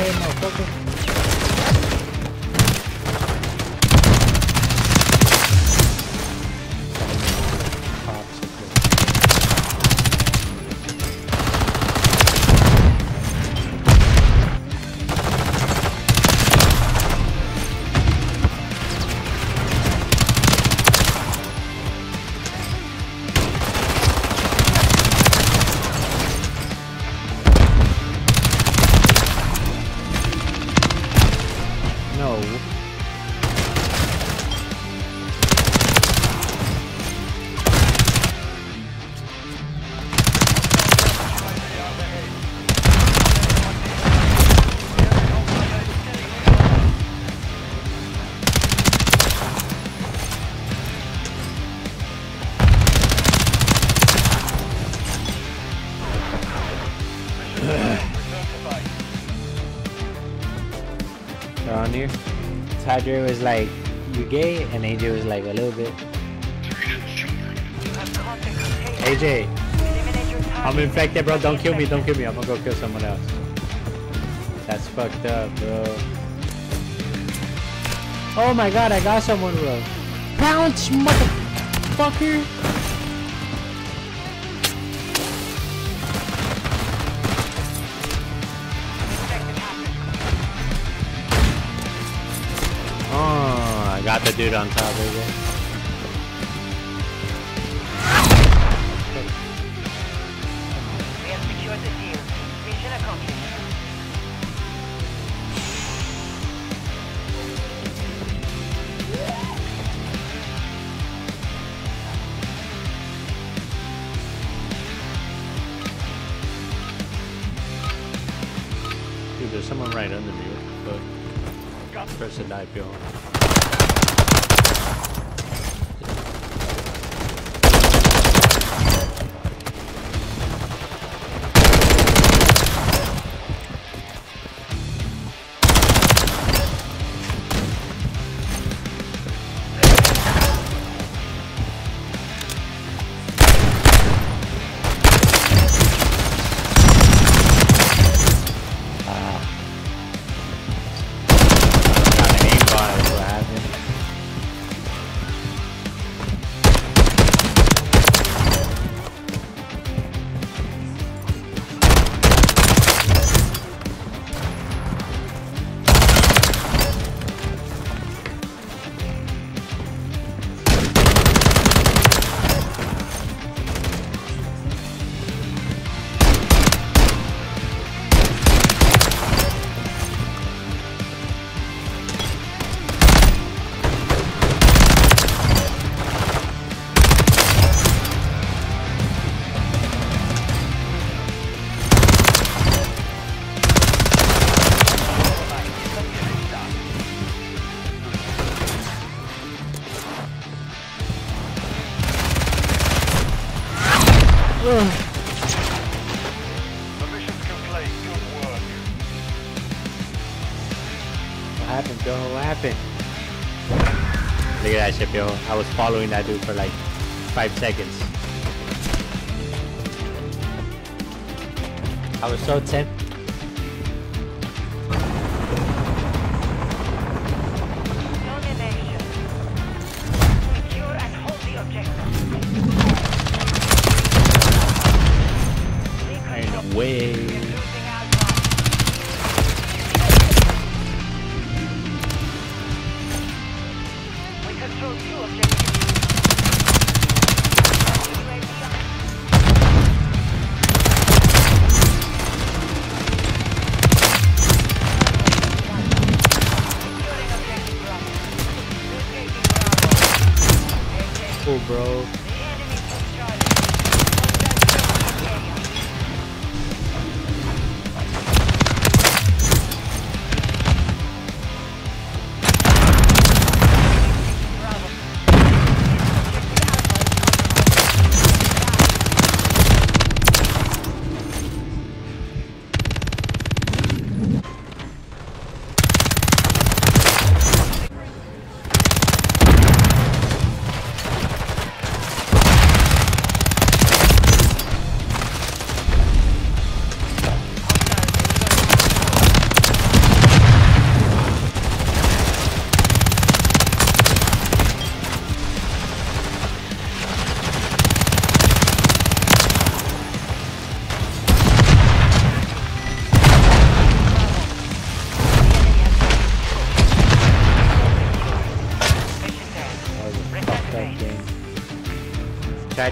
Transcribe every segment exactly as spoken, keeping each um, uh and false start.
ahead, motherfucker. They're on here. Tadre was like, you gay? And A J was like, a little bit. A J, I'm infected, bro. Don't kill me, don't kill me. I'm gonna go kill someone else. That's fucked up, bro. Oh my god, I got someone, bro. Bounce, motherfucker. Oh, I got the dude on top of it. We have secured the deal. Mission accomplished. Dude, there's someone right under me. But press the die pill. The mission's complete. Good work. What happened, yo? What happened? Look at that shit, yo. I was following that dude for like five seconds. I was so tempted. Secure and hold the objective. Ain't no way. Losing Alpha. We control two objectives. Cool, bro.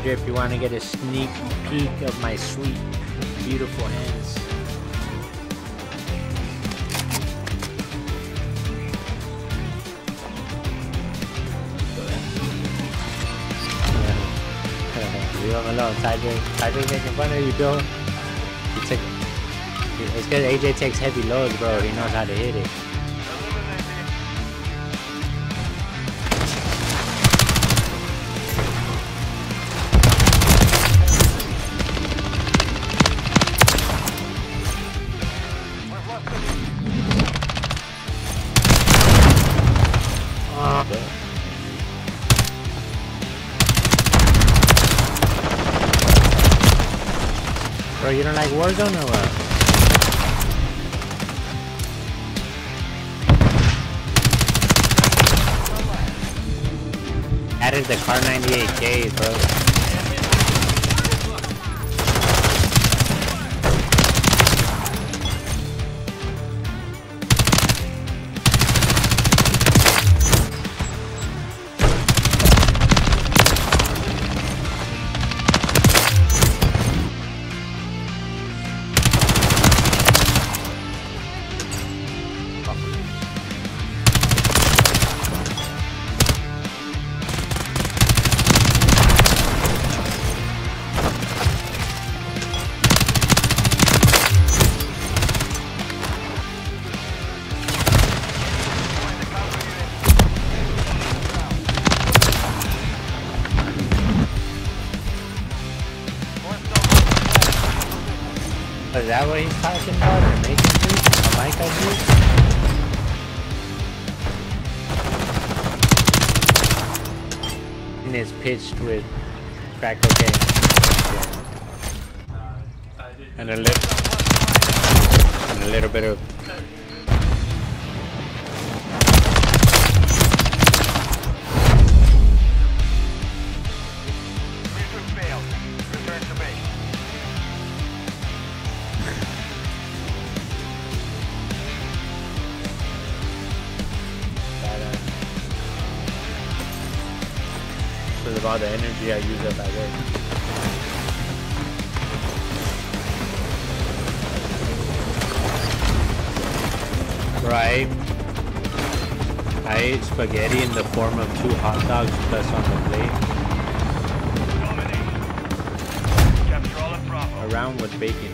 Roger, if you want to get a sneak peek of my sweet, beautiful hands. Leave him alone, Tiger. Tiger's making fun of you, Bill. He took. It's because A J takes heavy loads, bro. He knows how to hit it. Bro, you don't like Warzone or what? Added the Car ninety-eight K, bro. Is that what he's talking about? Or making juice? A Micah juice? And it's pitched with crack cocaine. Yeah. And a little and a little bit of of all the energy I use up at work. Right. I ate spaghetti in the form of two hot dogs plus on the plate. Around with bacon.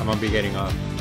I won't be getting off.